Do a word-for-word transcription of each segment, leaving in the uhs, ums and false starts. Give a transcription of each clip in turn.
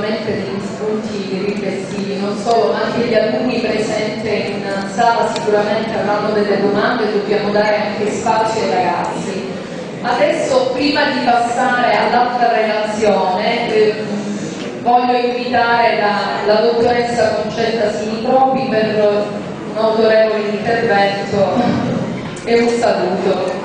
sicuramente degli spunti riflessivi, non solo, ma anche gli alunni presenti in sala sicuramente avranno delle domande, dobbiamo dare anche spazio ai ragazzi. Adesso, prima di passare all'altra relazione, eh, voglio invitare la, la dottoressa Concetta Sinipropi per un autorevole intervento e un saluto.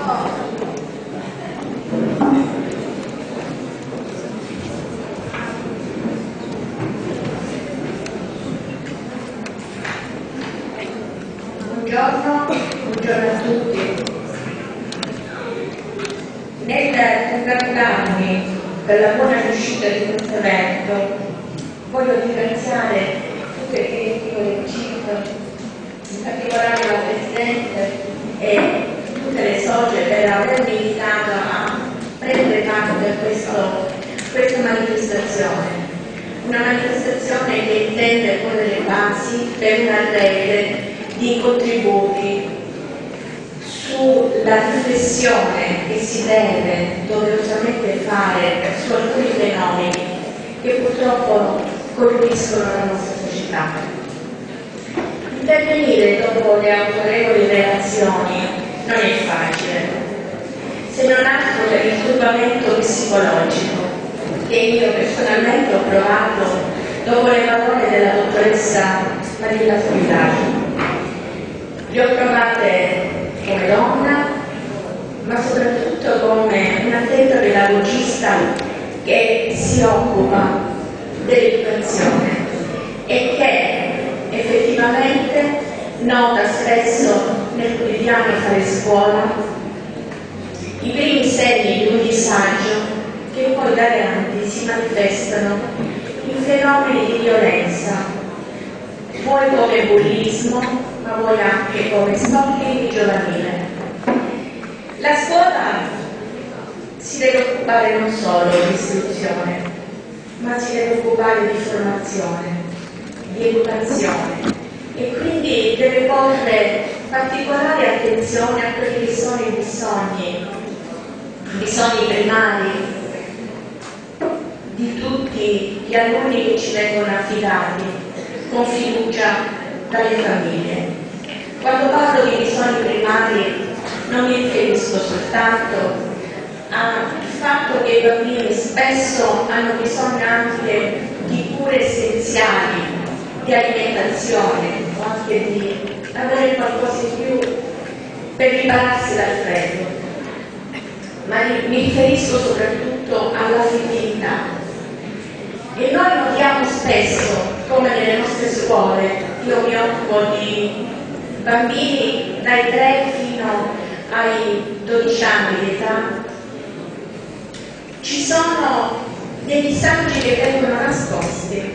Buongiorno, buongiorno a tutti. Nel congratularmi per la buona riuscita di questo evento, voglio ringraziare tutte le direttive del C I P, in particolare la Presidente e tutte le socie per avermi invitato a prendere parte a questo, questa manifestazione. Una manifestazione che intende porre le basi per una rete di contributi sulla riflessione che si deve doverosamente fare su alcuni fenomeni che purtroppo colpiscono la nostra società. Intervenire dopo le autorevoli relazioni non è facile, se non altro per il turbamento psicologico che io personalmente ho provato dopo le parole della dottoressa Marilla Solidari. Le ho provate come donna, ma soprattutto come un attento pedagogista che si occupa dell'educazione e che effettivamente nota spesso nel quotidiano fare scuola i primi segni di un disagio che poi da grandi si manifestano in fenomeni di violenza, vuoi come bullismo, ma vuoi anche come stalking giovanile. La scuola si deve occupare non solo di istruzione, ma si deve occupare di formazione, di educazione e quindi deve porre particolare attenzione a quelli che sono i bisogni, i bisogni primari di tutti gli alunni che ci vengono affidati con fiducia dalle famiglie. Quando parlo di bisogni primari non mi riferisco soltanto al fatto che i bambini spesso hanno bisogno anche di cure essenziali, di alimentazione o anche di avere qualcosa in più per ripararsi dal freddo, ma mi riferisco soprattutto all'affettività. E noi notiamo spesso come nelle nostre scuole, io mi occupo di bambini dai tre fino ai dodici anni di età, ci sono dei disagi che vengono nascosti.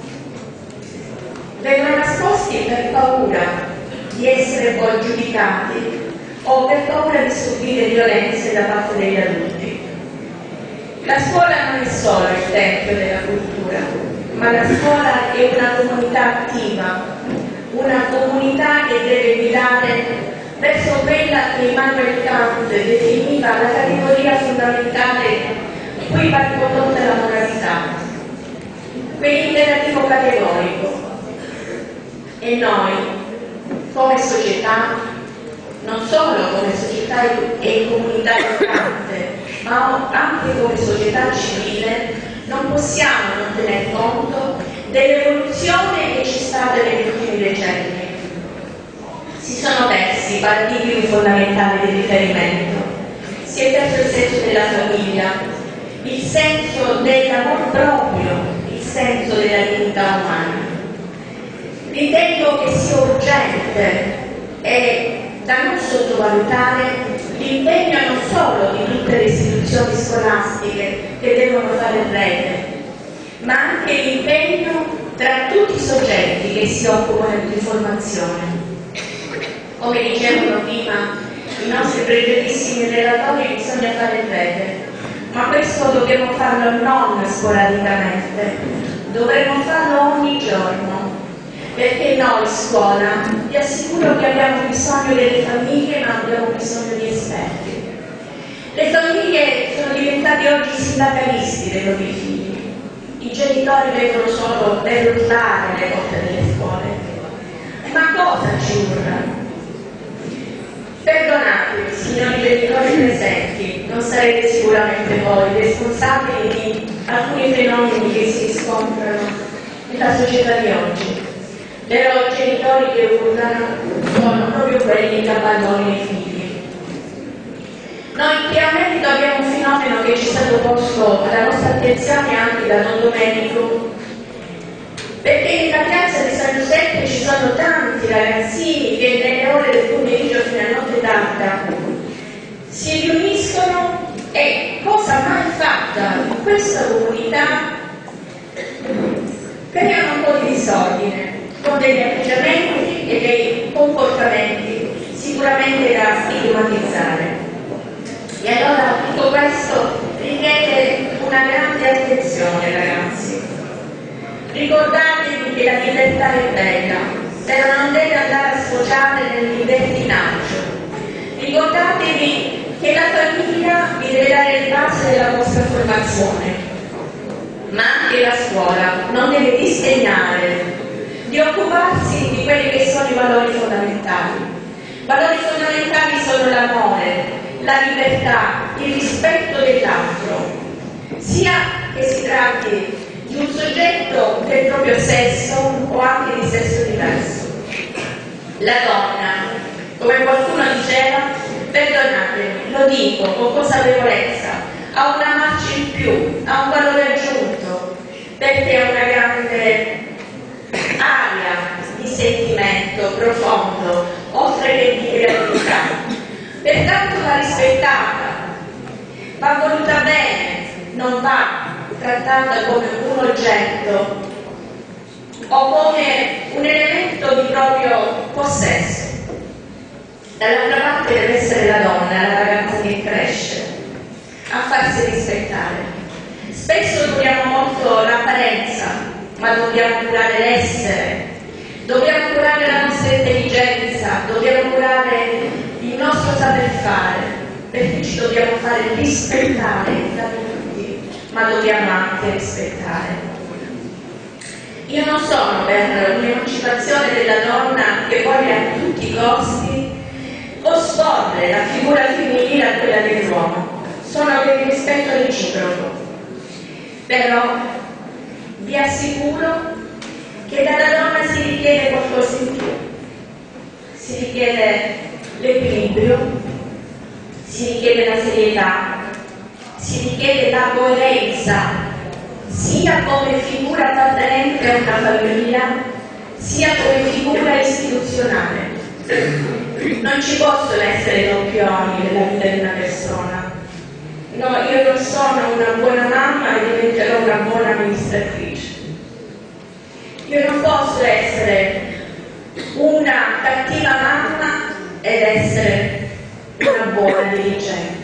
Vengono nascosti per paura di essere poi giudicati o per paura di subire violenze da parte degli adulti. La scuola non è solo il tempio della cultura, ma la scuola è una comunità attiva, una comunità che deve guidare verso quella che Immanuel Kant definiva la categoria fondamentale di cui va ricondotta la moralità, quell'imperativo categorico. E noi, come società, non solo come società e comunità educante, ma anche come società civile, non possiamo non tener conto dell'evoluzione che c'è stata negli ultimi decenni. Si sono persi i paradigmi fondamentali di riferimento, si è perso il senso della famiglia, il senso dell'amor proprio, il senso della dignità umana. Ritengo che sia urgente e da non sottovalutare l'impegno non solo di tutte le istituzioni scolastiche che devono fare rete, ma anche l'impegno tra tutti i soggetti che si occupano di formazione. Come dicevano prima i nostri pregiatissimi relatori, bisogna fare rete, ma questo dobbiamo farlo non sporadicamente, dovremmo farlo ogni giorno. Perché noi scuola, vi assicuro che abbiamo bisogno delle famiglie, ma abbiamo bisogno di esperti. Le famiglie sono diventate oggi sindacalisti dei propri figli, i genitori genitori vengono solo per urlare alle porte delle scuole. Ma cosa ci urlano? Perdonatemi, signori genitori presenti, non sarete sicuramente voi responsabili di alcuni fenomeni che si riscontrano nella società di oggi. Però i genitori che urlano sono proprio quelli che abbandonano i figli. Noi chiaramente abbiamo un fenomeno che ci è stato posto alla nostra attenzione anche da Don Domenico, perché nella piazza di San Giuseppe ci sono tanti ragazzini che nelle ore del pomeriggio fino a notte tarda si riuniscono e, cosa mai fatta in questa comunità, creano un po' di disordine con degli atteggiamenti e dei comportamenti sicuramente da stigmatizzare. E allora tutto questo richiede una grande attenzione, ragazzi. Ricordatevi che la libertà è bella, però non deve andare a sfociare nel libertinaggio. Ricordatevi che la famiglia vi deve dare le basi della vostra formazione, ma anche la scuola non deve disdegnare di occuparsi di quelli che sono i valori fondamentali. Valori fondamentali sono l'amore, la libertà, il rispetto dell'altro, sia che si tratti di un soggetto del proprio sesso o anche di sesso diverso. La donna, come qualcuno diceva, perdonatemi, lo dico con consapevolezza, ha una marcia in più, ha un valore aggiunto, perché ha una grande aria di sentimento profondo, oltre che di creatività. Pertanto va rispettata, va voluta bene, non va trattata come un oggetto o come un elemento di proprio possesso. Dall'altra parte deve essere la donna, la ragazza che cresce, a farsi rispettare. Spesso curiamo molto l'apparenza, ma dobbiamo curare l'essere, dobbiamo curare la nostra intelligenza, dobbiamo curare il nostro saper fare, perché ci dobbiamo fare rispettare da tutti, ma dobbiamo anche rispettare. Io non sono per un'emancipazione della donna che voglia a tutti i costi osporre la figura femminile a quella dell'uomo. Sono per il rispetto reciproco. Però vi assicuro che dalla donna si richiede qualcosa in più. Si richiede l'equilibrio, si richiede la serietà, si richiede la coerenza, sia come figura appartenente a una famiglia, sia come figura istituzionale. Non ci possono essere doppioni nella vita di una persona. No, io non sono una buona mamma e diventerò una buona amministratrice. Io non posso essere una cattiva mamma ed essere una buona dirigente.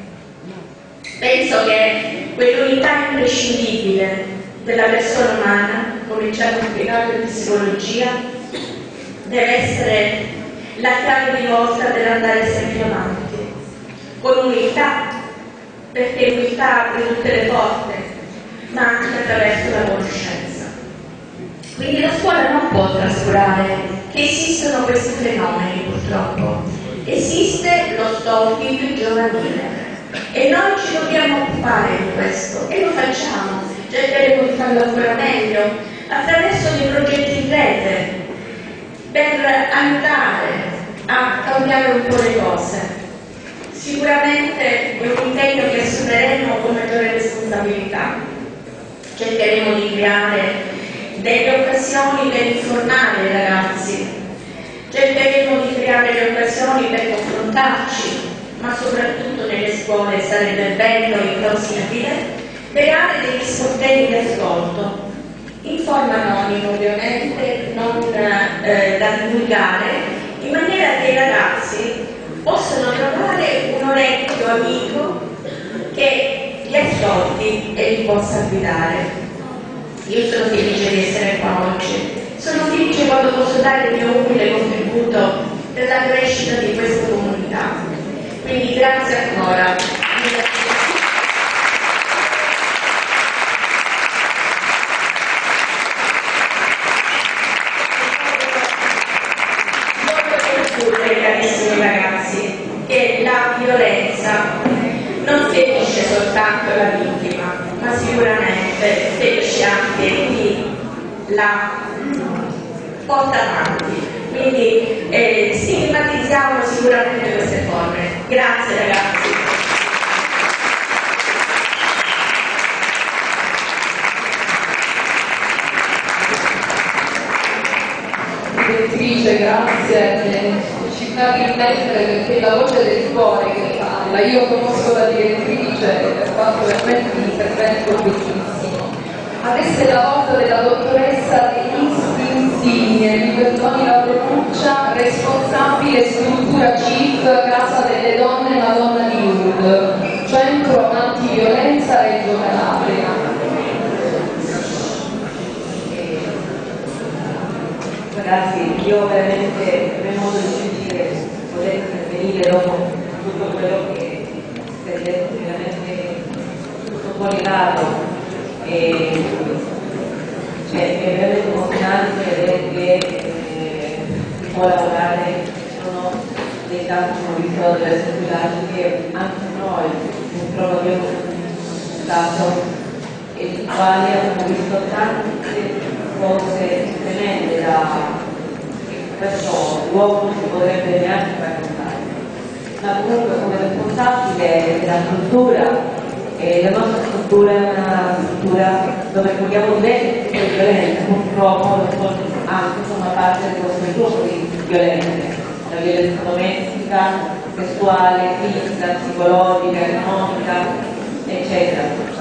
Penso che quell'unità imprescindibile della persona umana, come ci hanno spiegato in psicologia, deve essere la chiave di volta per andare sempre avanti, con umiltà, perché l'umiltà apre tutte le porte, ma anche attraverso la conoscenza. Quindi la scuola non può trascurare che esistono questi fenomeni, purtroppo. Esiste lo stalking giovanile e noi ci dobbiamo occupare di questo e lo facciamo, cercheremo di farlo ancora meglio attraverso dei progetti in rete per aiutare a cambiare un po' le cose. Sicuramente è un impegno che assumeremo con maggiore responsabilità. Cercheremo di creare delle occasioni per informare i ragazzi, cercheremo di creare le occasioni per confrontarci, ma soprattutto nelle scuole sarebbe bello e plausibile creare degli sportelli di ascolto, in forma anonima ovviamente, non eh, da divulgare, in maniera che i ragazzi possano trovare un orecchio amico che li ascolti e li possa guidare. Io sono felice di essere qua oggi, sono felice quando posso dare il mio umile contributo per la crescita di questa comunità. Quindi grazie ancora. eh, felice anche chi la porta avanti. Quindi eh, stigmatizziamo sicuramente queste forme. Grazie ragazzi. Direttrice, grazie. Ci fa riflettere perché la voce del cuore che parla. Io conosco la direttrice e ha fatto veramente un intervento bellissimo. Adesso è la volta della dottoressa Denise Insigne, mi perdoni la pronuncia, responsabile struttura C I F Casa delle Donne Madonna di Lourdes, Centro Antiviolenza Reggio Calabria. Ragazzi, io veramente avrei modo di sentire poter intervenire dopo tutto quello che si è detto, veramente tutto collegato e cioè, è veramente emozionante vedere che eh, si può lavorare. Sono dei casi come visto delle seculari che anche noi purtroppo abbiamo stato e i quali abbiamo visto tante cose tremende da questo luogo non si potrebbe neanche raccontare. Ma comunque come responsabile della struttura, eh, la nostra struttura è una struttura dove vogliamo bene tutte le violenze, purtroppo anche sono parte di questo gruppo di violenze, la violenza domestica, sessuale, fisica, psicologica, economica, eccetera.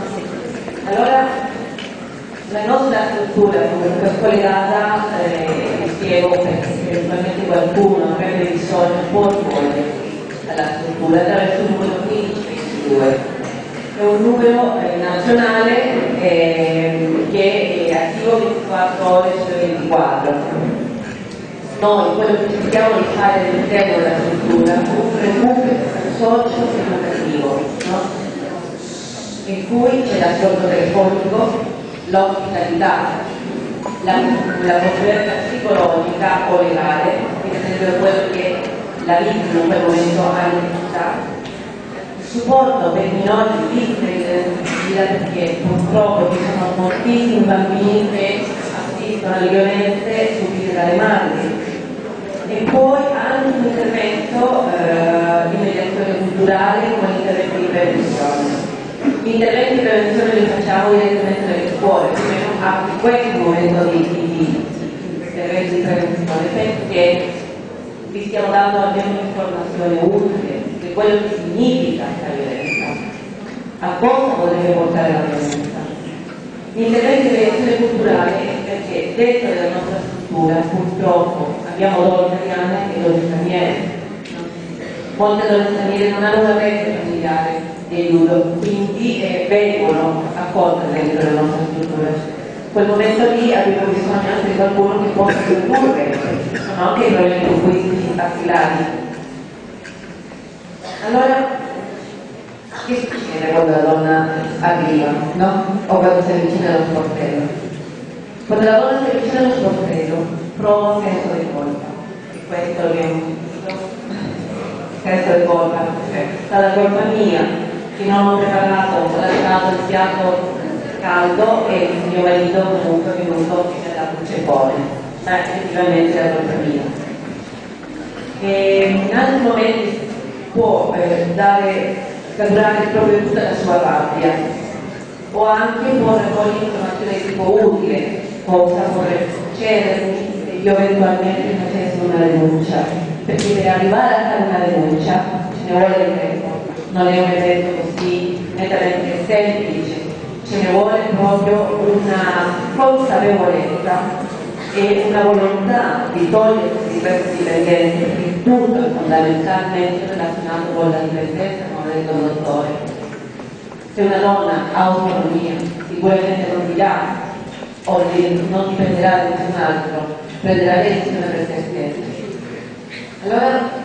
Allora la nostra struttura comunque è collegata, eh, vi spiego perché eventualmente qualcuno avrebbe bisogno può rivolgere alla struttura attraverso il numero quindici ventidue. È un numero eh, nazionale eh, che è attivo ventiquattro ore su ventiquattro. Noi quello che cerchiamo di fare all'interno della struttura è un recupero socio-educativo, no? In cui c'è l'ascolto telefonico, l'ospitalità, la, la consulenza psicologica o legale, quindi per quello che la vittima in quel momento ha necessità, il supporto per i minori di vittima perché purtroppo ci sono moltissimi bambini che assistono alle violenze subite dalle madri e poi anche un intervento eh, di mediazione culturale con interventi di prevenzione. Gli interventi di prevenzione li facciamo direttamente nelle scuole, quindi a questo momento di, di, di interventi di prevenzione, perché vi stiamo dando almeno un'informazione utile di quello che significa la violenza, a cosa potrebbe portare la violenza. Gli interventi di prevenzione culturale perché dentro della nostra struttura purtroppo abbiamo donne italiane e donne straniere. Molte donne straniere non hanno una rete familiare di aiuto, quindi eh, vengono accolte dentro la nostra struttura. In quel momento lì abbiamo bisogno anche di qualcuno che possa condurre, perché sono anche i problemi linguistici affilati. Allora, che succede quando la donna arriva, no? O quando si avvicina allo sportello? Quando la donna si avvicina allo sportello prova un senso di colpa, e questo l'abbiamo visto. Senso di colpa, cioè, stata colpa mia che non ho preparato, ho lasciato il piatto caldo e il mio marito comunque è venuto e mi ha dato il cepone, ma effettivamente è la colpa mia. E in altri momenti può eh, dare, catturare proprio tutta la sua rabbia o anche può raccogliere informazioni di tipo utile, cosa vorrebbe succedere se io eventualmente facessi una denuncia, perché per arrivare a fare una denuncia ce ne vuole del tempo. Non è un evento così nettamente semplice, ce ne vuole proprio una consapevolezza e una volontà di togliersi di questa dipendenza, perché tutto è fondamentalmente relazionato con la dipendenza, come ha detto il dottore. Se una donna ha autonomia, sicuramente non dirà o non dipenderà da nessun altro, prenderà le decisioni per se stessa. Allora,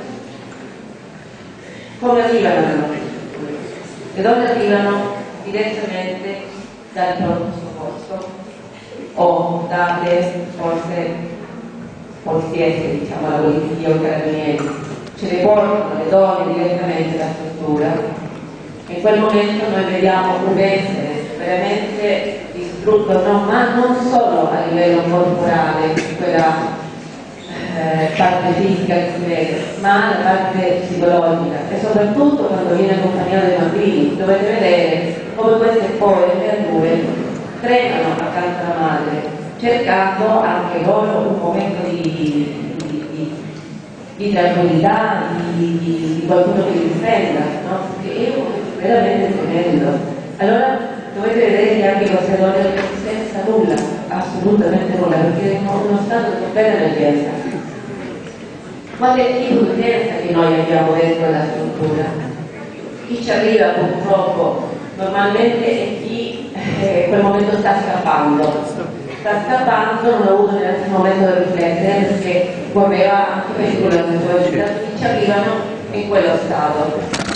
come arrivano le donne? Le donne arrivano direttamente dal pronto soccorso o dalle forze poliziesche, diciamo la polizia o i carabinieri, ce le portano le donne direttamente dalla struttura e in quel momento noi vediamo un essere veramente distrutto distrutto, no, ma non solo a livello corporale, quella eh, parte fisica che si vede, ma la parte psicologica e soprattutto quando viene accompagnato dai bambini, dovete vedere come queste poi le creature tremano accanto alla madre, cercando anche loro un momento di, di, di, di tranquillità, di, di, di qualcuno che li difenda, no? Che è veramente tremendo. Allora dovete vedere che anche queste donne non senza nulla, assolutamente nulla, perché è uno stato di vera emergenza. Qual è il tipo di utenza che noi abbiamo dentro la struttura? Chi ci arriva purtroppo normalmente è chi eh, in quel momento sta scappando. Sta scappando, non ha avuto neanche un momento da riflettere perché correva anche pericolo nella sua vita. Chi ci arrivano in quello stato.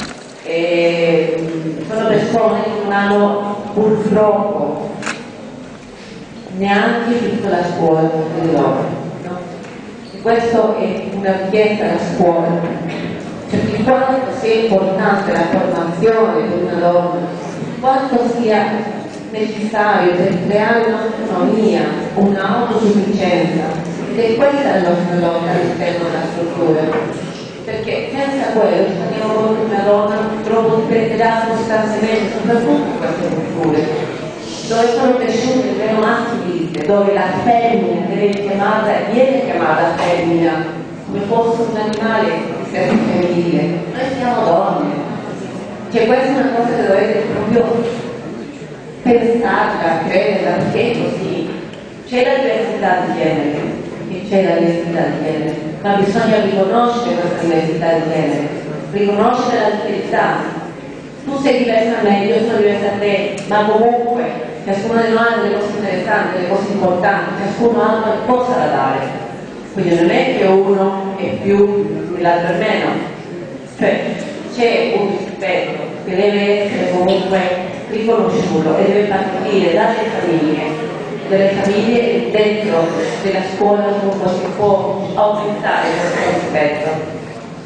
E sono persone che non hanno purtroppo neanche finito la scuola di loro. Questo è una richiesta alla scuola, perché quanto sia importante la formazione di una donna, quanto sia necessario per creare un'autonomia, un'autosufficienza, ed è questa la nostra lotta all'interno della struttura, perché senza quello rimaniamo con una donna troppo dipenderà costantemente, soprattutto in queste culture dove sono cresciute le maschilie, dove la femmina deve chiamata, viene chiamata femmina, come fosse un animale di sesso femminile. Noi siamo donne. Cioè questa è una cosa che dovete proprio pensarla, crederla, perché è così. C'è la diversità di genere, e c'è la diversità di genere, ma bisogna riconoscere questa diversità di genere, riconoscere la diversità. Tu sei diversa a me, io sono diversa a te, ma comunque ciascuno di noi ha delle cose interessanti, delle cose importanti, ciascuno ha una cosa da dare. Quindi non è che uno è più e l'altro è meno. Cioè c'è un rispetto che deve essere comunque riconosciuto e deve partire dalle famiglie, delle famiglie dentro della scuola comunque si può aumentare questo rispetto.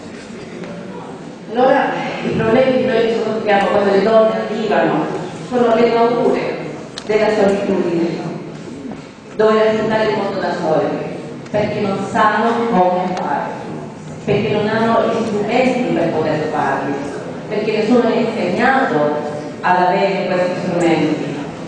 Allora i problemi che noi riscontriamo quando le donne arrivano sono le paure della solitudine, dover affrontare il mondo da sole, perché non sanno come fare, perché non hanno gli strumenti per poter farli, perché nessuno è insegnato ad avere questi strumenti.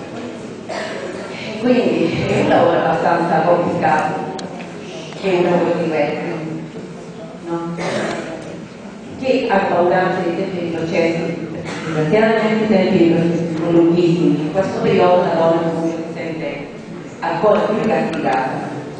E quindi è un lavoro abbastanza complicato, è un lavoro diverso, no? Che ha paura anche dei tempi di processi, desgraziatamente i tempi di processi sono lunghissimi, in questo periodo la donna si sente ancora più castigata.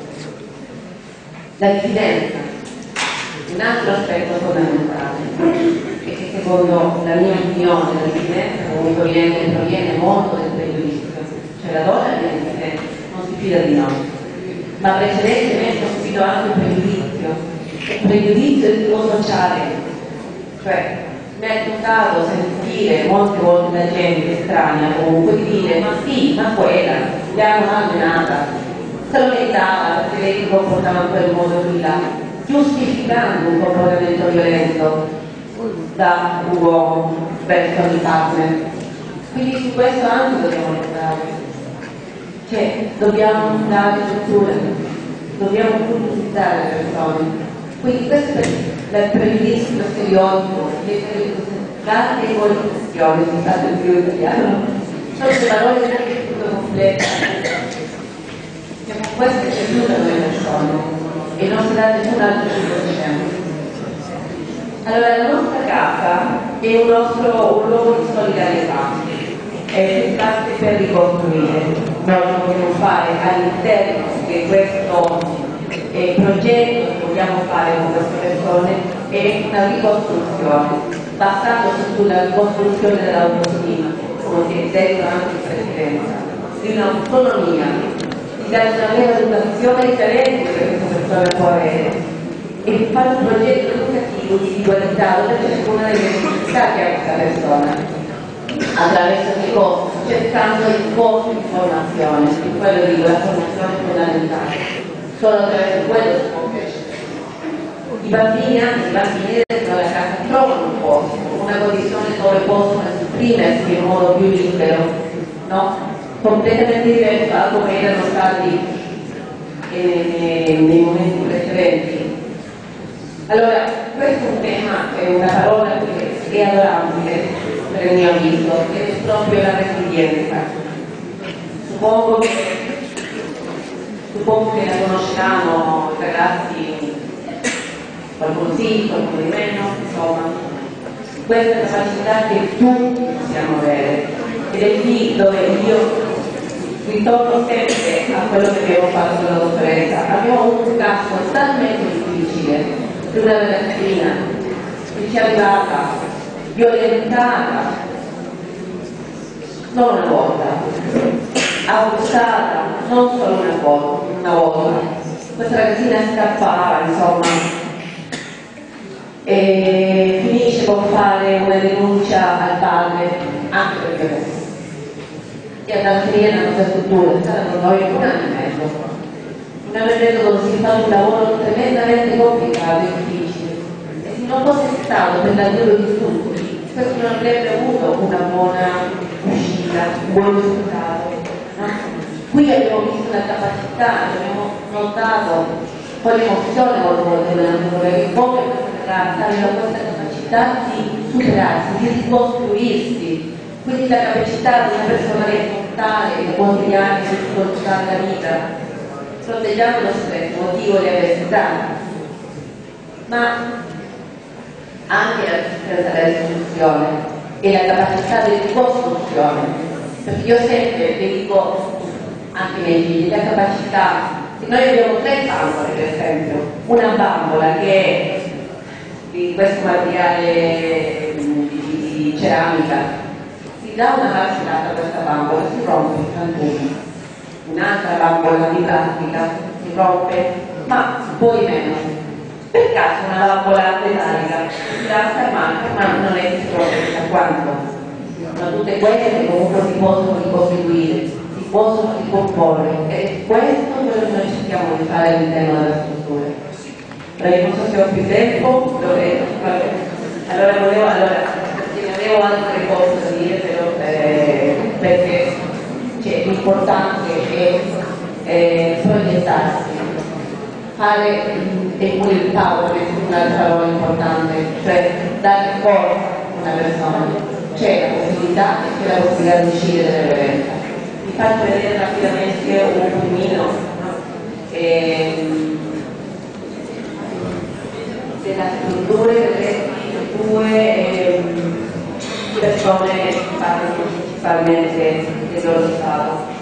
La diffidenza, un altro aspetto fondamentale, è che secondo la mia opinione la diffidenza comunque viene, proviene molto del pregiudizio, cioè la donna viene diffidente, non si fida di noi, ma precedentemente ho subito anche un pregiudizio, un pregiudizio di tipo sociale. Cioè, mi è toccato sentire molte volte da gente strana comunque di dire ma sì, ma quella, l'hanno allenata, se lo meritava perché lei si comportava in quel modo qui là, giustificando un comportamento violento da un uomo verso il partner. Quindi su questo anche dobbiamo lavorare. Cioè, dobbiamo dare strutture, dobbiamo pubblicizzare le persone. Quindi questo è il pregiudizio, lo stereotipo, la demonizzazione, se state più italiano, sono delle parole che sono complete. Cioè, con questo ci aiutano le persone e non si dà nessun altro tipo di tempo. Allora, la nostra casa è un nostro un luogo di solidarietà, è un espacio per ricostruire. Noi dobbiamo fare all'interno di questo e il progetto che vogliamo fare con queste persone è una ricostruzione, basandosi sulla ricostruzione dell'autostima, come si è detto anche in precedenza, di un'autonomia, di dare una vera educazione differente che questa persona può avere e di fare un progetto educativo individualizzato per ciascuna delle necessità che ha questa persona, attraverso che cosa? Cercando il corso di formazione, di quello dico, la formazione fondamentale. Solo attraverso quello si può crescere. I bambini, anche i bambini dentro la casa, trovano un posto, una condizione dove possono esprimersi in modo più libero, no? completamente diverso da come erano stati eh, nei momenti precedenti. Allora, questo è un tema, è una parola che è adorabile per il mio avviso, ed è proprio la resilienza. Suppongo che, suppongo che la conosciamo i ragazzi, qualcuno sì, qualcuno di meno, insomma. Questa capacità che tutti possiamo avere, ed è qui dove io ritorno sempre a quello che abbiamo fatto con la dottoressa. Abbiamo avuto un caso talmente difficile di una ragazzina che ci è arrivata violentata non una volta, abusata non solo una volta, una volta. Questa ragazzina scappava, insomma, e finisce con fare una denuncia al padre anche per violenza. E ad Algeria nella nostra struttura è stata con noi un anno e mezzo. Un anno e mezzo dove si fa un lavoro tremendamente complicato e difficile. E se non fosse stato per l'aiuto di tutti, questo non avrebbe avuto una buona uscita, un buon risultato. No? Qui abbiamo visto la capacità, abbiamo notato poi l'emozione molte volte, come aveva questa capacità di superarsi, di ricostruirsi, quindi la capacità di una persona di affrontare i quotidiani, di difficoltà della vita, fronteggiando lo stress, motivo di avversità, ma anche la resistenza della risoluzione e la capacità di ricostruzione, perché io sempre le dico anche ai miei figli, la capacità. Noi abbiamo tre bambole, per esempio, una bambola che è di questo materiale di, di, di ceramica, si dà una marcellata a questa bambola, si rompe il frantume, un'altra bambola di plastica si rompe, ma poi meno. Per caso una bambola metallica si lascia e manca, ma non è che si rompe da quanto. Ma tutte queste comunque si possono ricostituire, possono ricomporre, e questo è quello che noi cerchiamo di fare all'interno della struttura. Allora, io non so se ho più tempo, dove... allora volevo, allora, ne avevo altre cose da dire, però eh, perché cioè, l'importante è eh, proiettarsi, fare il willpower, che è un'altra parola importante, cioè dare forza a una persona. C'è la possibilità e c'è la possibilità di uscire dalla violenza. Vi faccio vedere rapidamente un filmino ehm, della struttura, vedrete due ehm, persone che parlano principalmente del loro stato.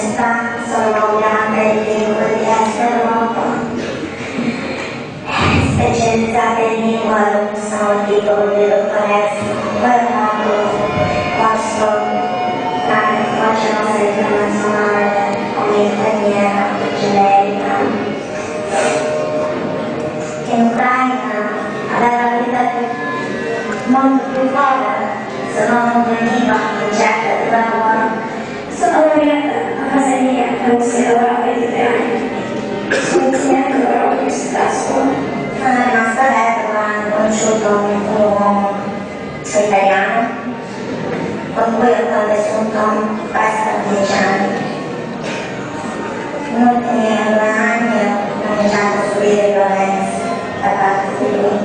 Sono laureata in lingue diverse d'Europa. specializzate in lingua lo usano tipo di dottoressa, poi ho fatto corso la Croce Rossa Internazionale come infermiera generica. In Ucraina aveva la vita molto più povera, se no non veniva oggetto di lavoro. Sono laureata a casa mia in Russia, lavoravo ventitré anni. Sono insegnante, lavoravo all'università a scuola. Sono rimasta vedova, ho conosciuto un uomo italiano con cui ho convissuto quasi dieci anni. Negli ultimi due anni ho cominciato a subire violenze da parte di lui.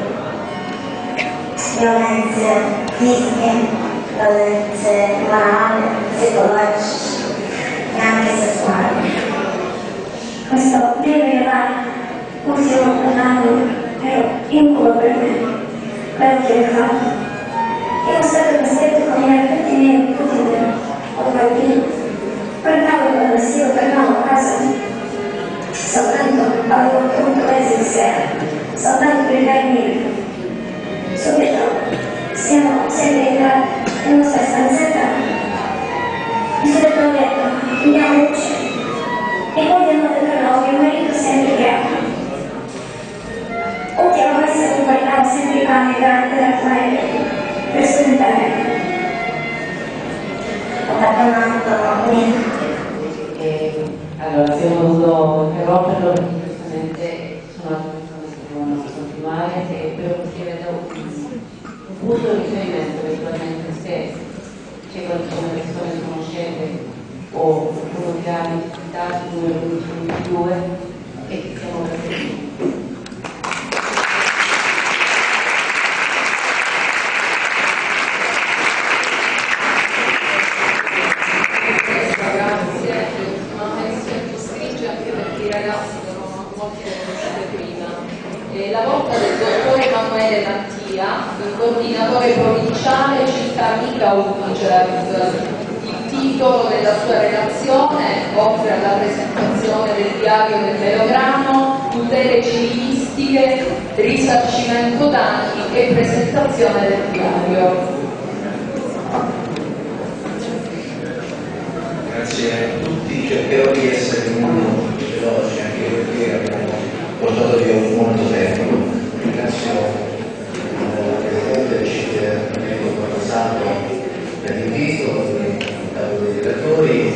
Violenze fisiche, violenze morali, psicologiche e anche sessuali. Questo deve arrivare ultimo anno è incubo per me, quello che ho fatto. Io stato costretto con i miei tutti i miei tutti ho bambini. Guardavo il vestito, tornavo a casa soltanto avevo ottenuto mesi di sera, soltanto per dormire. Subito siamo sempre entrati nella nostra stanzetta. Mi sono detto, andiamo luce. E poi abbiamo detto no, mio marito sempre chiama. Ultimamente si guardava sempre i panni davanti alla fare per sfruttare. Ho fatto un atto e allora abbiamo dovuto interromperlo perché giustamente sono altre persone che devono continuare e però perché vedo un punto di riferimento eventualmente se c'è qualcuno delle persone che conoscete o qualcuno che ha necessità sul numero undici ventidue e siamo presenti. La volta del dottore Emanuele Mattia, il coordinatore provinciale Città Amica Unicef. Il titolo della sua relazione, oltre alla presentazione del diario del melograno, tutele civilistiche, risarcimento danni e presentazione del diario. Grazie a tutti, cercherò di essere molto veloce anche perché abbiamo portato via molto tempo. Ringrazio il Presidente del C D R passato per l'invito, il tavolo dei direttori.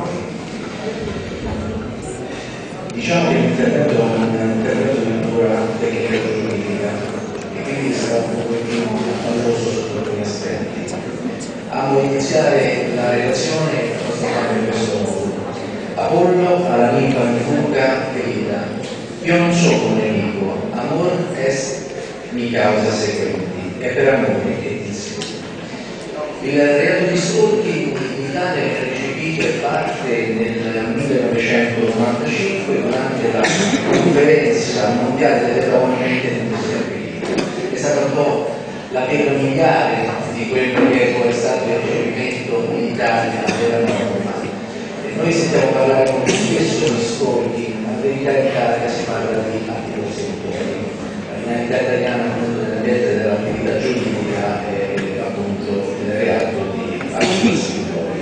Diciamo che l'intervento è un intervento di natura tecnica e giuridica e quindi sarà un po' più famoso sotto alcuni aspetti. Amo iniziare la relazione posso fare in questo modo. Apollo alla ninfa mi fuga querida. Io non sono un nemico, amor est mi causa sequenti, è per amore che dissi. Il reato di stalking in Italia è recepito e parte nel millenovecentonovantacinque durante la conferenza mondiale delle donne dell'industria agricola. È stata un po' la pietra miliare di quello che poi è stato il recepimento in Italia della norma. E noi sentiamo parlare molto spesso di stalking. In verità in Italia si parla di atti prosecutori. La finalità italiana appunto dell'ambiente dell'attività giuridica è appunto il reato di atti prosecutori.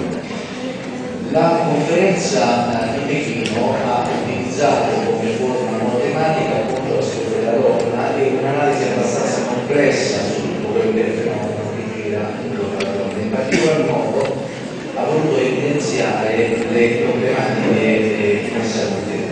La conferenza di Pechino ha utilizzato come forma monotematica appunto la storia della donna e un'analisi abbastanza complessa su tutto quello che è il fenomeno che gira intorno alla donna. In particolar modo ha voluto evidenziare le problematiche messe a contenere.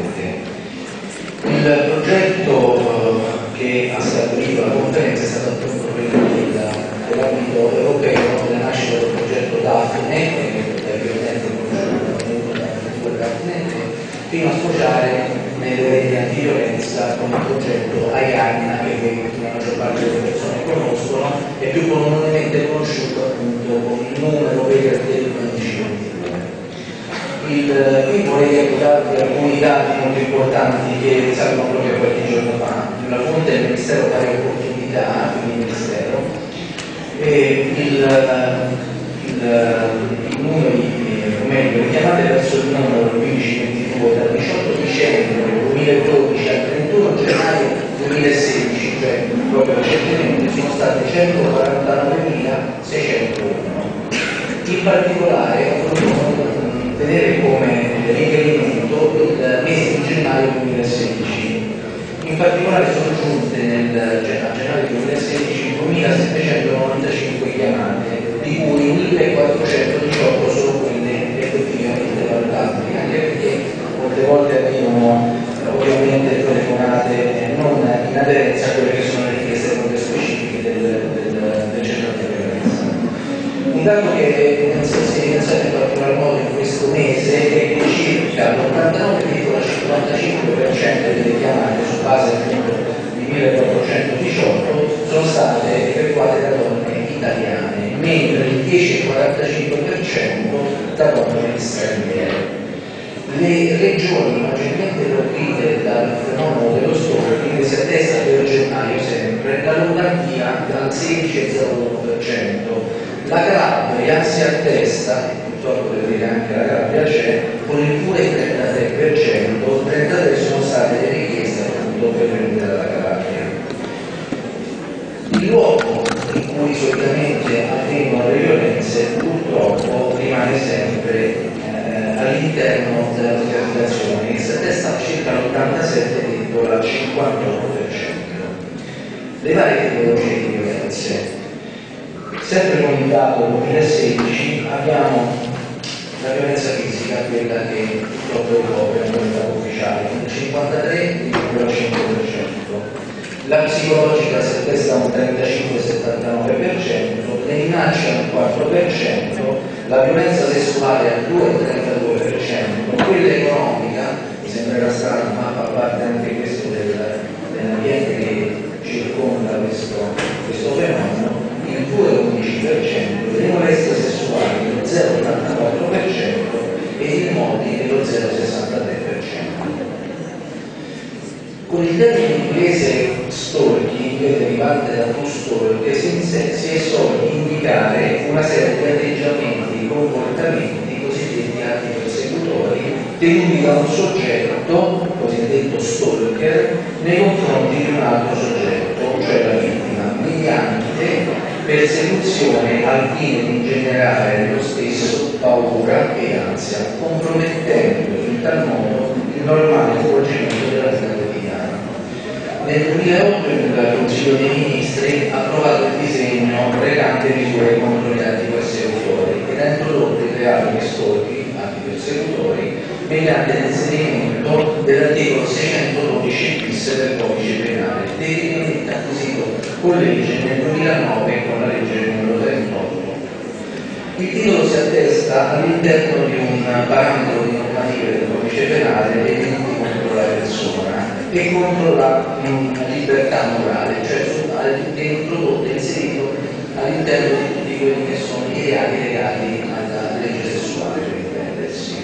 Il progetto che ha stabilito la conferenza è stato appunto quello dell'ambito europeo, della nascita del progetto Daphne, che è ovviamente conosciuto come Daphne, fino a sfociare nelle reti antiviolenza con il progetto Arianna, che la maggior parte delle persone conoscono, e più comunemente conosciuto appunto con il numero verde del undici ventidue. Il, qui vorrei ricordarvi alcuni dati molto importanti che risalgono proprio a qualche giorno fa. La fonte è il Ministero Pari Opportunità, quindi il Ministero, e il, il, i numeri, o meglio, le chiamate verso il numero quindici ventidue dal diciotto dicembre duemiladodici al trentuno gennaio duemilasedici In particolare ho voluto vedere come riferimento il mese di gennaio duemilasedici. In particolare sono giunte nel a gennaio duemilasedici duemilasettecentonovantacinque chiamate, di cui millequattrocentodiciotto sono quelle effettivamente valutabili, anche perché molte volte arrivano ovviamente telefonate non in aderenza a quelle che sono le richieste proprio specifiche del, del, del centro di violenza. Un dato che si è evidenziato in particolar modo in questo mese è che circa l'ottantanove virgola cinquantacinque per cento delle chiamate su base appunto di millequattrocentodiciotto sono state effettuate da donne italiane, mentre il dieci virgola quarantacinque per cento da donne straniere. Le regioni maggiormente colpite dal fenomeno dello stalking si attesta per gennaio sempre la Lombardia dal sedici virgola zero uno per cento, la Calabria si attesta, purtroppo devo dire anche la Calabria c'è, con il pure trentatré per cento, trentatré sono state le richieste appunto pervenute dalla Calabria. Il luogo in cui solitamente avvengono le violenze purtroppo rimane sempre all'interno della pianificazione, che si attesta a circa l'ottantasette virgola cinquantotto per cento. Le varie tipologie di violenze. Sempre con il dato duemilasedici abbiamo la violenza fisica, quella che purtroppo ricopre il dato ufficiale, il cinquantatré virgola cinque per cento. La psicologica si attesta a un trentacinque virgola settantanove per cento, le minacce al quattro per cento, la violenza sessuale al due virgola trentadue per cento, quella economica, mi sembrerà strano, ma fa parte anche questo del, dell'ambiente che circonda questo, questo fenomeno, il due virgola undici per cento, le molestie sessuali lo zero virgola ottantaquattro per cento e i modi dello zero virgola sessantatré per cento. Con il termine inglese stalking, derivante da to stalk, si, si è soliti indicare una serie di atteggiamenti, comportamenti cosiddetti atti persecutori tenuti da un soggetto, cosiddetto stalker, nei confronti di un altro soggetto, cioè la vittima, mediante persecuzione al fine di generare nello stesso paura e ansia, compromettendo in tal modo il normale svolgimento della vita quotidiana. Nel duemilaotto il Consiglio dei Ministri ha approvato il disegno recante misure contro gli antipersecutori ed ha introdotto il reato di stalking antipersecutori mediante l'inserimento dell'articolo seicentododici bis del codice penale, tecnicamente acquisito con legge nel duemilanove con la legge numero trentotto. Il titolo si attesta all'interno di un parametro di normativa del codice penale dei delitti contro la persona e contro la mh, libertà morale, cioè è introdotto e inserito all'interno di tutti quelli che sono i reati legati alla legge sessuale, per intendersi.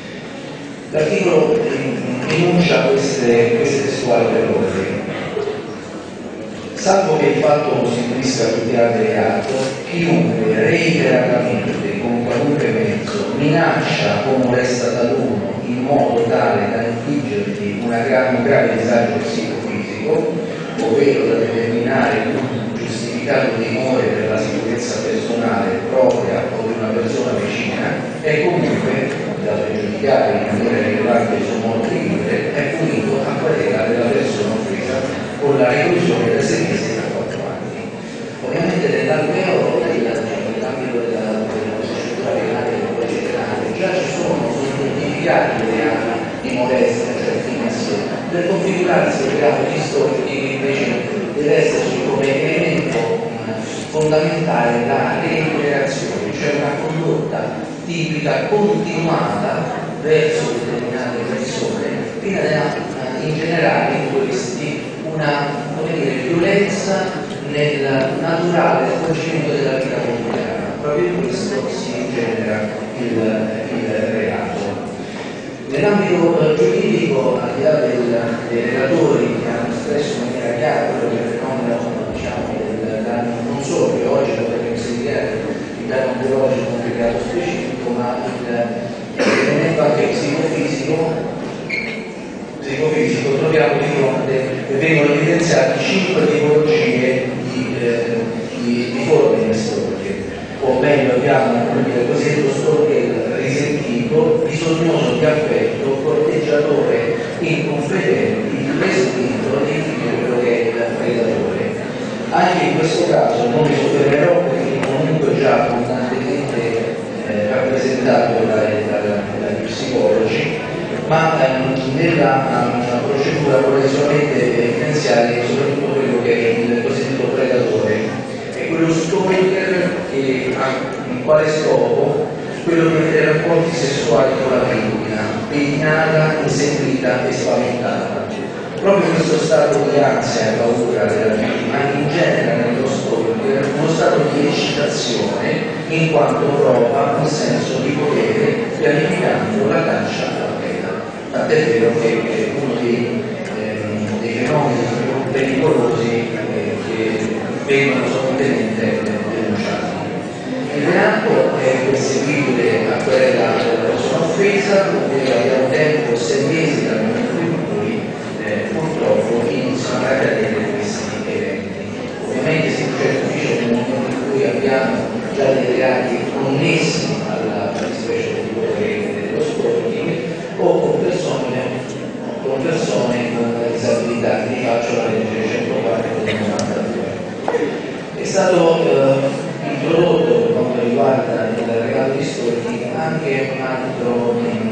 L'articolo enuncia queste, queste testuali parole. Salvo che il fatto costituisca tutela del reato, chiunque reiteratamente con qualunque mezzo minaccia o molesta taluno in modo tale da infliggergli una gra- un grave disagio psicofisico, ovvero da determinare un giustificato timore per la sicurezza personale propria o di una persona vicina, è comunque da pregiudicare in maniera rilevante il suo modo di vivere, è punito a querela della persona offesa con la reclusione da sei mesi a quattro anni. Ovviamente nell'alveo nell'ambito della procedura penale e del codice penale già ci sono identificati i reati di molestia, cioè finzione. Per configurarsi il reato di stalking invece deve esserci come elemento fondamentale la reiterazione, cioè una condotta tipica continuata verso determinate persone fino a ingenerare in questi una come dire, violenza nel naturale svolgimento della vita quotidiana. Proprio in questo si genera il, il reato. Nell'ambito giuridico, al di là del, dei relatori che hanno espresso in maniera chiara quello che è il fenomeno diciamo, del danno non solo biologico, perché si dichiara il danno biologico un reato specifico, ma l'elemento anche psicofisico psicofisico troviamo di fronte e vengono evidenziati cinque tipologie di, eh, di, di forme di stalking, o meglio meglio abbiamo il cosiddetto stalker risentito, bisognoso di affetto, corteggiatore inconfidente, respinto e quello che è il predatore. Anche in questo caso non mi soffermerò perché comunque già abbondantemente eh, rappresentato dai, dagli psicologi, ma ehm, nella um, procedura vorrei solamente evidenziare soprattutto quello che è il cosiddetto predatore, è quello stalker che ha in quale scopo? Quello di avere rapporti sessuali con la vittima, impegnata, inseguita e spaventata. Proprio questo stato di ansia e paura della vittima ingenera nello stalker uno stato di eccitazione in quanto prova un senso di potere pianificando la caccia alla preda. Tant'è vero che è uno dei, eh, dei fenomeni più pericolosi eh, che vengono sostanzialmente denunciati. Il reato è perseguibile a querela della persona offesa, ovvero abbiamo tempo sei mesi dal momento in cui eh, purtroppo iniziano a accadere questi eventi. Ovviamente si procede d'ufficio nel momento in cui abbiamo già dei reati connessi alla fattispecie del potere dello stalking o con persone, con persone con disabilità, quindi faccio la legge centoquattro del novantadue. È stato eh, introdotto per quanto riguarda il reato di stalking anche un altro,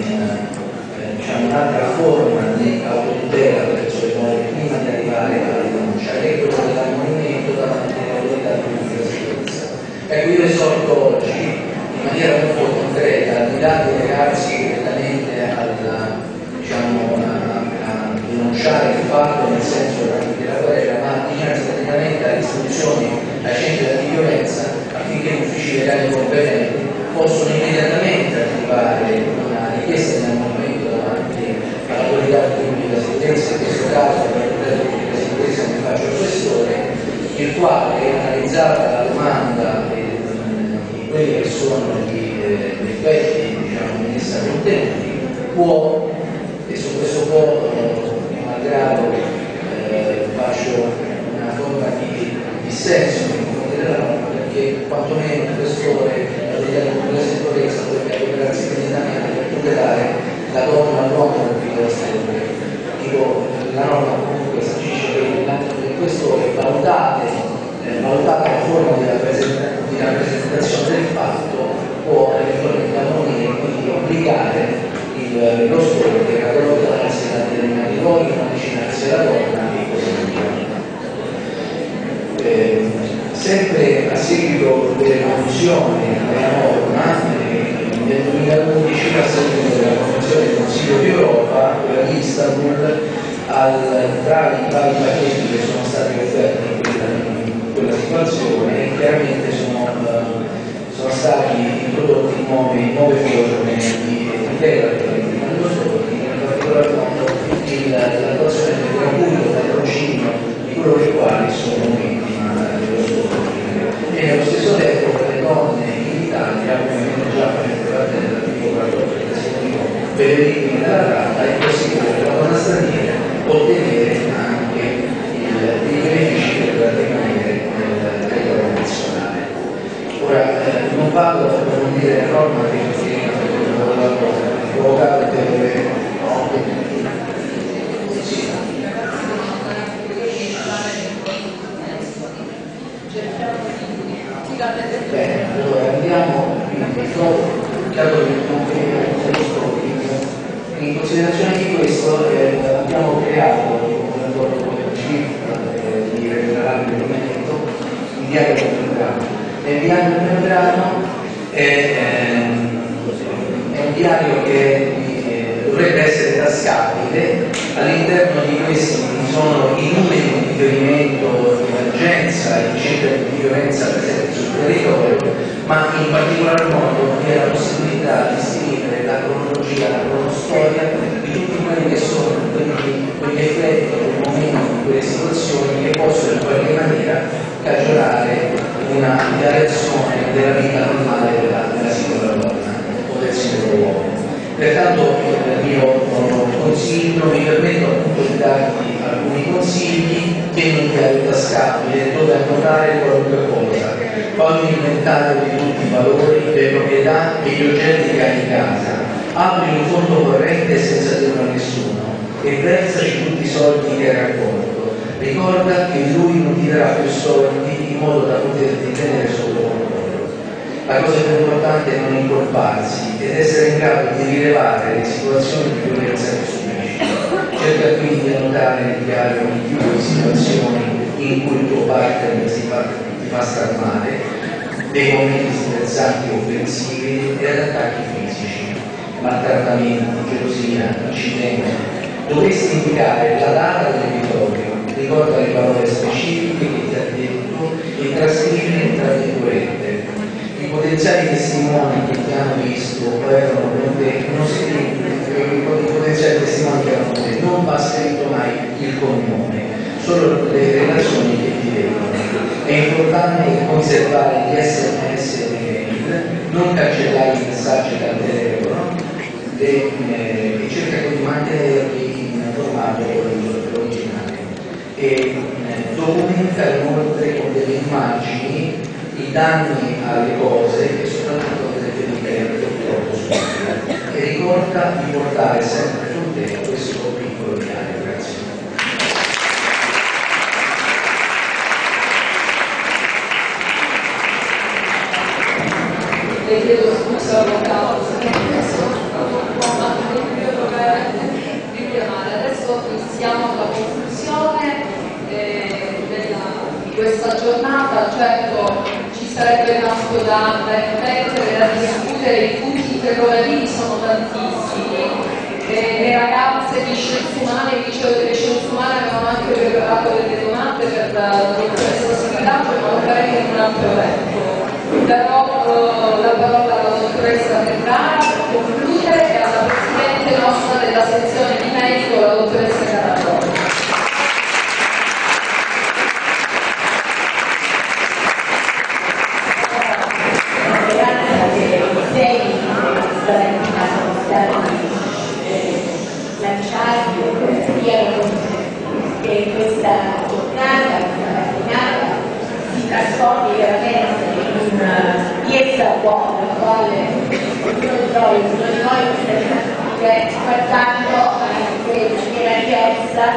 eh, diciamo, un'altra forma di autotutela verso le donne prima di arrivare alla denuncia, che è quello dell'ammonimento davanti alle autorità di pubblica sicurezza. Ecco, io esorto oggi in maniera molto concreta, al di là di legarsi direttamente alla, diciamo, a, a denunciare il fatto nel senso della querela, ma diciamo praticamente alle istruzioni ai centri di violenza affinché gli uffici legali competenti possono immediatamente attivare una richiesta di ammonimento davanti all'autorità di pubblica sicurezza, in questo caso l'autorità di pubblica sicurezza mi faccio il questore, il quale, analizzata la domanda e di quelli che sono gli eh, effetti diciamo, in essa contenuti, può, e su questo può, eh, malgrado eh, faccio una forma di dissenso nei confronti della norma, perché quantomeno il questore della sicurezza dovrebbe operarsi immediatamente per tutelare la donna, l'uomo del figlio stalker. Dico, la norma comunque sancisce che il questore valutate, eh, valutata la forma di, rappresenta, di rappresentazione del fatto può eventualmente ammonire e quindi obbligare il, lo stalker a allontanarsi da determinati luoghi, non avvicinarsi alla donna e così via. Eh, sempre a seguito delle conclusioni della norma, eh, nel duemilaundici, a seguito della Convenzione del Consiglio d'Europa, quella di Istanbul, al, tra i vari pacchetti che sono stati offerti in quella, in quella situazione, chiaramente sono, eh, sono stati introdotti nuove, nuove forme di tutela per la vittima dello stalking, in particolar modo l'attuazione del gratuito patrocinio di coloro i quali sono vittima dello stalking. E nello stesso tempo per le donne in Italia, ovviamente già facendo parte dell'articolo quattordici del secondo per le vittime della tratta, è possibile per la donna straniera ottenere anche il, dei benefici per rimanere nel territorio nazionale. Ora, eh, non vado a approfondire la norma perché ho provocato delle sì. Bene, allora andiamo quindi dopo il caso del stalking. In considerazione di questo eh, abbiamo creato un rapporto con il C I F di irregolare documento in diario contemporaneo. Nel diario contemporaneo è, ehm, è un diario che eh, dovrebbe essere tascabile. All'interno di questi ci sono i numeri di riferimento di emergenza, i centri di violenza presenti sul territorio, ma in particolar modo vi è la possibilità di scrivere la cronologia, la cronostoria di tutti quelli che sono quegli, quegli effetti, quei momenti, quelle situazioni che possono in qualche maniera cagionare una variazione della vita normale della, della singola donna o del singolo uomo. Pertanto eh, io consiglio, mi permetto appunto di darvi alcuni consigli che non diario tascabile dove annotare qualunque cosa. Poi un inventario di tutti i valori, le proprietà e gli oggetti che hai in casa, apri un conto corrente senza dirlo a nessuno e versaci tutti i soldi che hai raccolto. Ricorda che lui non ti darà più soldi in modo da poterti tenere sotto controllo. La cosa più importante è non incolparsi ed essere in grado di rilevare le situazioni di violenza che subisci. Cerca quindi di annotare nel diario ogni tipo di situazioni in cui il tuo partner si fa, ti fa star male, dei momenti stressanti o offensivi e ad attacchi fisici, maltrattamenti, gelosia, incidenti. Dovresti indicare la data dell'episodio, ricorda le parole specifiche che ti ha detto e trascrivili tra virgolette. I potenziali testimoni che ti hanno visto o erano con te, non si i potenziali testimoni che erano con te, non va scritto mai il cognome, solo le relazioni che ti vedono. È importante conservare gli sms e le mail, non cancellare i messaggi dal telefono e, eh, e cerca di mantenerli in formato originale. E eh, documenta inoltre con delle immagini i danni alle cose e soprattutto delle ferite purtroppo subite. E ricorda di portare sempre con te questo piccolo diario. Grazie. Le chiedo scusa avvocato se non ma adesso iniziamo la conclusione eh, della, di questa giornata. Certo ci sarebbe tanto da riflettere, da discutere, i punti interrogativi sono tantissimi. Eh, le ragazze di scienze umane, il liceo delle scienze umane avevano anche preparato delle domande per la dottoressa Schillaggio, ma lo faremo in un altro evento. Darò uh, la parola alla dottoressa Ferrara per concludere e alla presidente nostra della sezione di medico, la dottoressa Caraboni. Grazie ai sei stamattina sono stati lanciati per diano che questa giornata, questa mattinata si trasformi veramente in una piezza buona, la quale ognuno di noi, ognuno di noi che guardando anche la chiesa,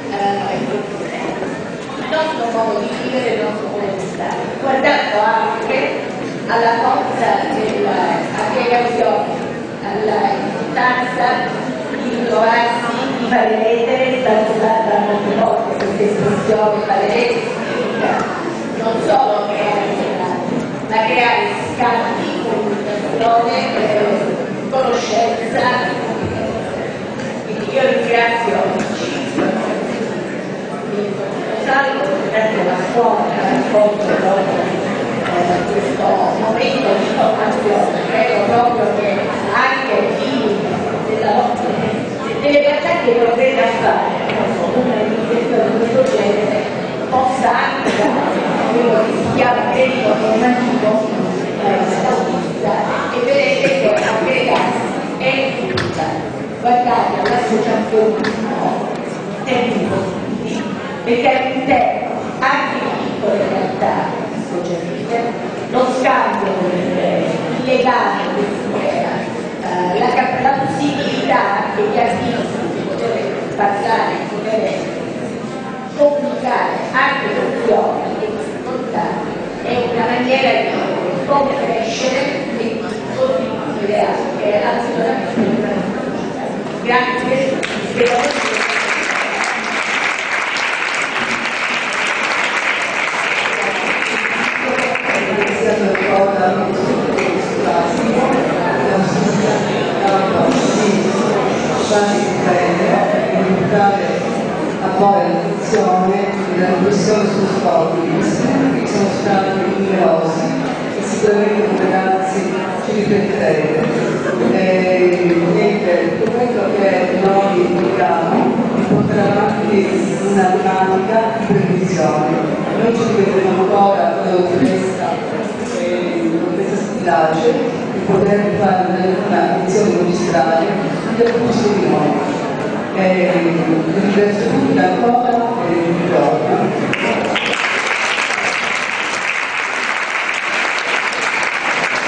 il nostro modo di vivere, il nostro modo di stare, guardando anche alla forza dell'aggregazione, all'importanza di trovarsi, di fare rete. È stata usata molte volte questa espressione, fare rete significa non solo creare relati, ma creare scambi, comunicazione, eh, conoscenza. Quindi io ringrazio Rosario, ringrazio la scuola che ha raccolto proprio eh, questo momento di formazione. Credo proprio che anche chi della, delle realtà che provvede a fare una iniziativa di questo genere possa anche dare quello che si chiama credito normativo autista e vedete che aggregarsi è importante. Guardate all'associazionismo in termini positivi, perché all'interno anche di piccole realtà associative lo scambio il legame che si crea, eh, la, la possibilità anche di artisti di poter parlare, di poter comunicare anche opzioni e difficoltà è una maniera di come crescere e di contribuire anche assolutamente una vita. Grazie. a poi l'attenzione della riflessione sullo sport, che sono stati numerosi e sicuramente come ragazzi ci rifletterete. E niente, tutto quello che noi vogliamo è portare avanti una dinamica di previsione. Noi ci rivedremo ancora con la dottoressa e la dottoressa Schillaggio di poter fare una lezione magistrale del corso di noi. Eh, ringrazio tutti ancora e vi ricordo.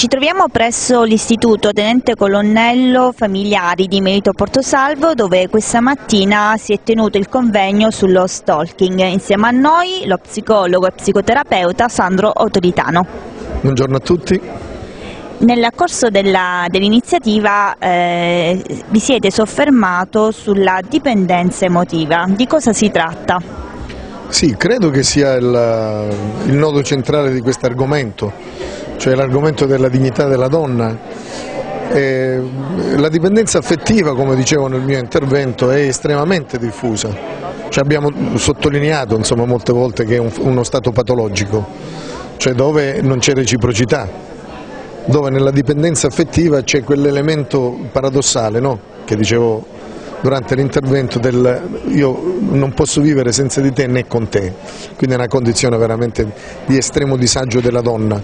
Ci troviamo presso l'Istituto Tenente Colonnello Familiari di Melito Portosalvo, dove questa mattina si è tenuto il convegno sullo stalking. Insieme a noi lo psicologo e psicoterapeuta Sandro Autoritano. Buongiorno a tutti. Nel corso dell'iniziativa eh, vi siete soffermato sulla dipendenza emotiva. Di cosa si tratta? Sì, credo che sia il, il nodo centrale di questo argomento, cioè l'argomento della dignità della donna. E la dipendenza affettiva, come dicevo nel mio intervento, è estremamente diffusa. Ci abbiamo sottolineato insomma, molte volte che è un, uno stato patologico, cioè dove non c'è reciprocità, dove nella dipendenza affettiva c'è quell'elemento paradossale, no? Che dicevo durante l'intervento del io non posso vivere senza di te né con te, quindi è una condizione veramente di estremo disagio della donna.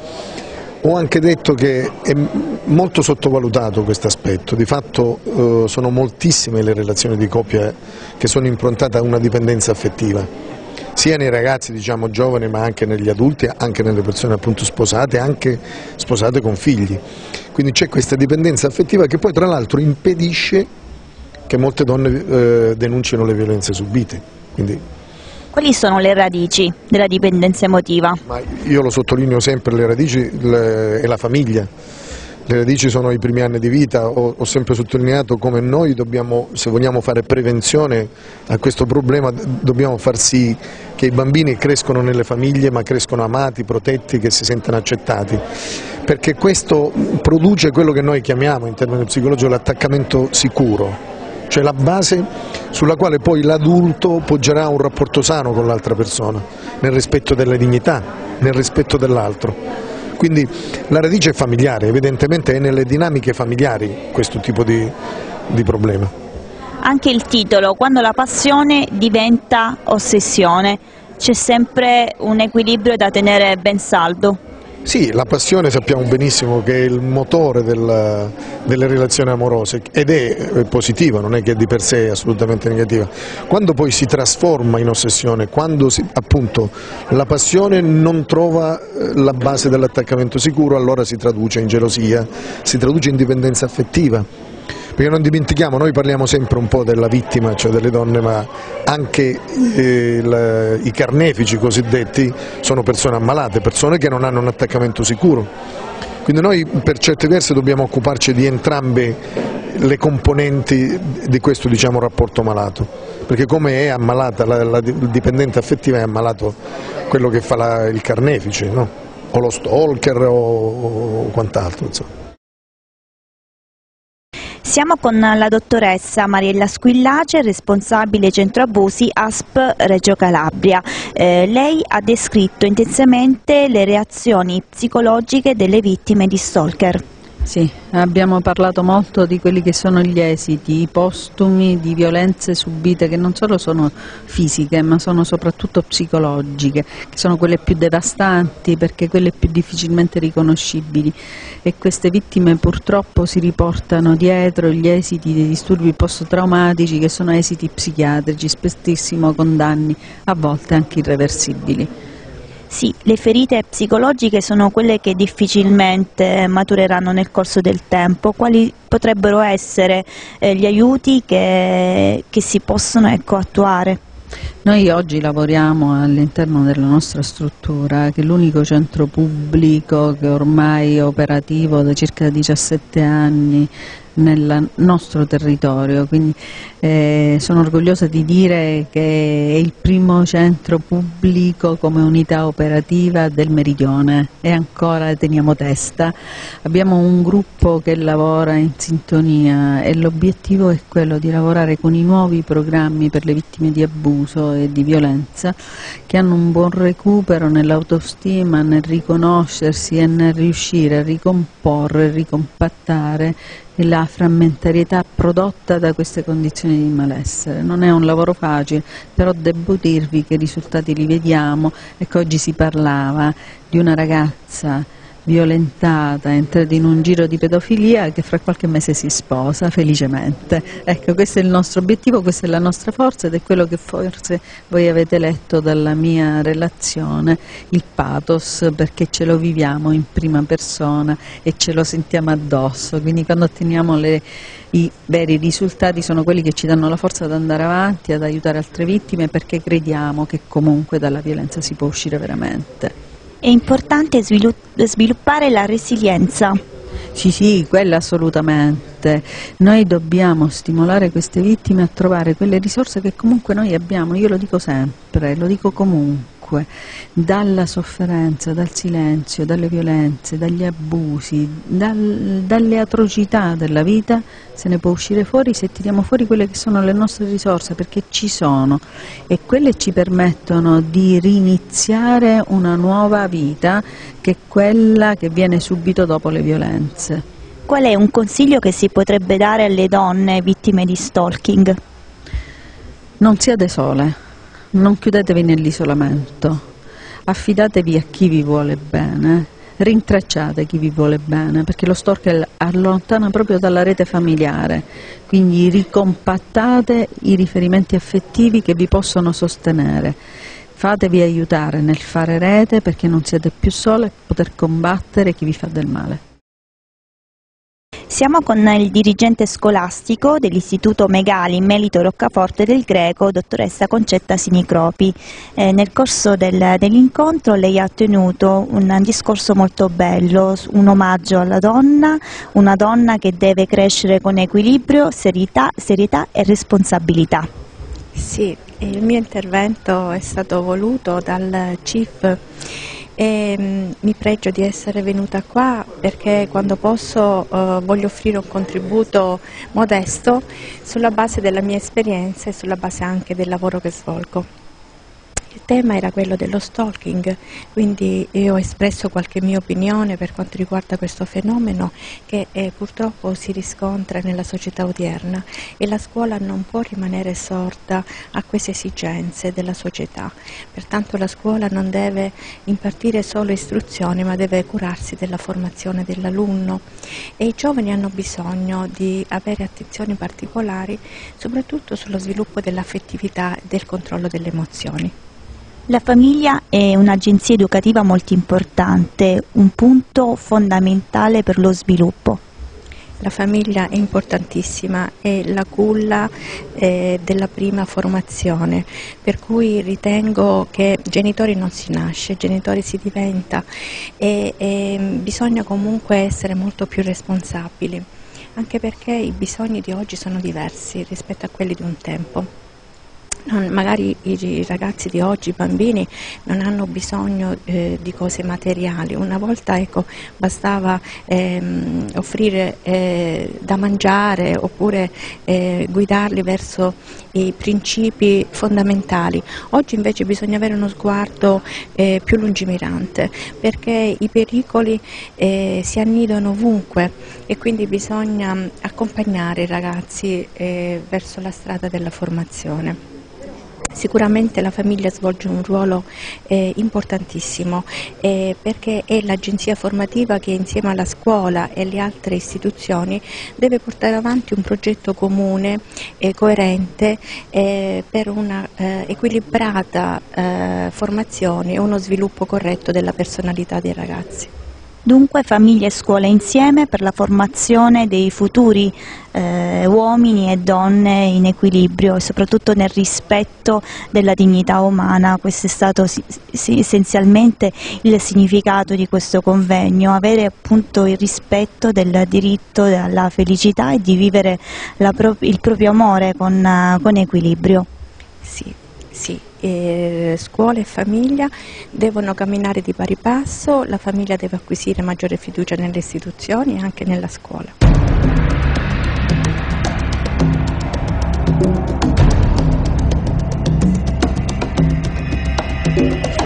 Ho anche detto che è molto sottovalutato questo aspetto, di fatto eh, sono moltissime le relazioni di coppia che sono improntate a una dipendenza affettiva, sia nei ragazzi diciamo giovani ma anche negli adulti, anche nelle persone appunto sposate, anche sposate con figli. Quindi c'è questa dipendenza affettiva che poi tra l'altro impedisce che molte donne eh, denunciano le violenze subite. Quindi, quali sono le radici della dipendenza emotiva? Ma io lo sottolineo sempre, le radici le, è la famiglia. Le radici sono i primi anni di vita, ho, ho sempre sottolineato come noi dobbiamo, se vogliamo fare prevenzione a questo problema, dobbiamo far sì che i bambini crescono nelle famiglie ma crescono amati, protetti, che si sentano accettati, perché questo produce quello che noi chiamiamo in termini psicologici l'attaccamento sicuro, cioè la base sulla quale poi l'adulto poggerà un rapporto sano con l'altra persona, nel rispetto della dignità, nel rispetto dell'altro. Quindi la radice è familiare, evidentemente è nelle dinamiche familiari questo tipo di, di problema. Anche il titolo, quando la passione diventa ossessione, c'è sempre un equilibrio da tenere ben saldo. Sì, la passione sappiamo benissimo che è il motore del, delle relazioni amorose ed è positiva, non è che di per sé è assolutamente negativa. Quando poi si trasforma in ossessione, quando si, appunto la passione non trova la base dell'attaccamento sicuro, allora si traduce in gelosia, si traduce in dipendenza affettiva. Perché non dimentichiamo, noi parliamo sempre un po' della vittima, cioè delle donne, ma anche eh, la, i carnefici cosiddetti sono persone ammalate, persone che non hanno un attaccamento sicuro. Quindi noi per certi versi dobbiamo occuparci di entrambe le componenti di questo diciamo, rapporto malato, perché come è ammalata la, la dipendente affettiva è ammalato quello che fa la, il carnefice, no? O lo stalker o, o quant'altro, insomma. Siamo con la dottoressa Mariella Squillace, responsabile centro abusi A S P Reggio Calabria. Eh, lei ha descritto intensamente le reazioni psicologiche delle vittime di stalker. Sì, abbiamo parlato molto di quelli che sono gli esiti postumi di violenze subite che non solo sono fisiche ma sono soprattutto psicologiche, che sono quelle più devastanti perché quelle più difficilmente riconoscibili e queste vittime purtroppo si riportano dietro gli esiti dei disturbi post-traumatici che sono esiti psichiatrici, spessissimo con danni a volte anche irreversibili. Sì, le ferite psicologiche sono quelle che difficilmente matureranno nel corso del tempo. Quali potrebbero essere eh, gli aiuti che, che si possono ecco, attuare? Noi oggi lavoriamo all'interno della nostra struttura, che è l'unico centro pubblico che ormai è operativo da circa diciassette anni nel nostro territorio, quindi eh, sono orgogliosa di dire che è il primo centro pubblico come unità operativa del Meridione e ancora teniamo testa. Abbiamo un gruppo che lavora in sintonia e l'obiettivo è quello di lavorare con i nuovi programmi per le vittime di abuso e di violenza che hanno un buon recupero nell'autostima, nel riconoscersi e nel riuscire a ricomporre, ricompattare la frammentarietà prodotta da queste condizioni di malessere. Non è un lavoro facile, però devo dirvi che i risultati li vediamo e che oggi si parlava di una ragazza violentata, è entrata in un giro di pedofilia e che fra qualche mese si sposa felicemente. Ecco, questo è il nostro obiettivo, questa è la nostra forza ed è quello che forse voi avete letto dalla mia relazione, il pathos, perché ce lo viviamo in prima persona e ce lo sentiamo addosso, quindi quando otteniamo le, i veri risultati sono quelli che ci danno la forza ad andare avanti, ad aiutare altre vittime, perché crediamo che comunque dalla violenza si può uscire veramente. È importante sviluppare la resilienza. Sì, sì, quella assolutamente. Noi dobbiamo stimolare queste vittime a trovare quelle risorse che comunque noi abbiamo, io lo dico sempre, lo dico comunque, dalla sofferenza, dal silenzio, dalle violenze, dagli abusi, dal, dalle atrocità della vita se ne può uscire fuori se tiriamo fuori quelle che sono le nostre risorse, perché ci sono e quelle ci permettono di riniziare una nuova vita che è quella che viene subito dopo le violenze. Qual è un consiglio che si potrebbe dare alle donne vittime di stalking? Non siate sole, non chiudetevi nell'isolamento, affidatevi a chi vi vuole bene, rintracciate chi vi vuole bene, perché lo stalker allontana proprio dalla rete familiare, quindi ricompattate i riferimenti affettivi che vi possono sostenere. Fatevi aiutare nel fare rete perché non siete più sole e poter combattere chi vi fa del male. Siamo con il dirigente scolastico dell'Istituto Megali Melito Roccaforte del Greco, dottoressa Concetta Sinicropi. Eh, nel corso del, dell'incontro lei ha tenuto un discorso molto bello, un omaggio alla donna, una donna che deve crescere con equilibrio, serietà, serietà e responsabilità. Sì, il mio intervento è stato voluto dal C I F e mh, mi pregio di essere venuta qua perché quando posso eh, voglio offrire un contributo modesto sulla base della mia esperienza e sulla base anche del lavoro che svolgo. Il tema era quello dello stalking, quindi io ho espresso qualche mia opinione per quanto riguarda questo fenomeno che eh, purtroppo si riscontra nella società odierna e la scuola non può rimanere sorda a queste esigenze della società. Pertanto la scuola non deve impartire solo istruzione ma deve curarsi della formazione dell'alunno e i giovani hanno bisogno di avere attenzioni particolari soprattutto sullo sviluppo dell'affettività e del controllo delle emozioni. La famiglia è un'agenzia educativa molto importante, un punto fondamentale per lo sviluppo. La famiglia è importantissima, è la culla eh, della prima formazione, per cui ritengo che genitori non si nasce, genitori si diventa e, e bisogna comunque essere molto più responsabili, anche perché i bisogni di oggi sono diversi rispetto a quelli di un tempo. Non, magari i ragazzi di oggi, i bambini, non hanno bisogno eh, di cose materiali. Una volta ecco, bastava ehm, offrire eh, da mangiare oppure eh, guidarli verso i principi fondamentali. Oggi invece bisogna avere uno sguardo eh, più lungimirante perché i pericoli eh, si annidano ovunque e quindi bisogna accompagnare i ragazzi eh, verso la strada della formazione. Sicuramente la famiglia svolge un ruolo eh, importantissimo eh, perché è l'agenzia formativa che insieme alla scuola e alle altre istituzioni deve portare avanti un progetto comune e coerente eh, per una eh, equilibrata eh, formazione e uno sviluppo corretto della personalità dei ragazzi. Dunque famiglia e scuola insieme per la formazione dei futuri eh, uomini e donne in equilibrio e soprattutto nel rispetto della dignità umana. Questo è stato sì, sì, essenzialmente il significato di questo convegno, avere appunto il rispetto del diritto alla felicità e di vivere la pro- il proprio amore con, con equilibrio. Sì, sì. E scuola e famiglia devono camminare di pari passo, la famiglia deve acquisire maggiore fiducia nelle istituzioni e anche nella scuola.